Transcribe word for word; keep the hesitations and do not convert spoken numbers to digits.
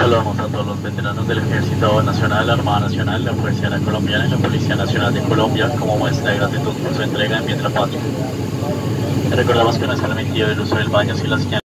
Saludamos a todos los veteranos del Ejército Nacional, la Armada Nacional, la Fuerza Aérea Colombiana y la Policía Nacional de Colombia como muestra de gratitud por su entrega en Pietra Patria. Recordamos que no es permitido el uso del baño sin la señal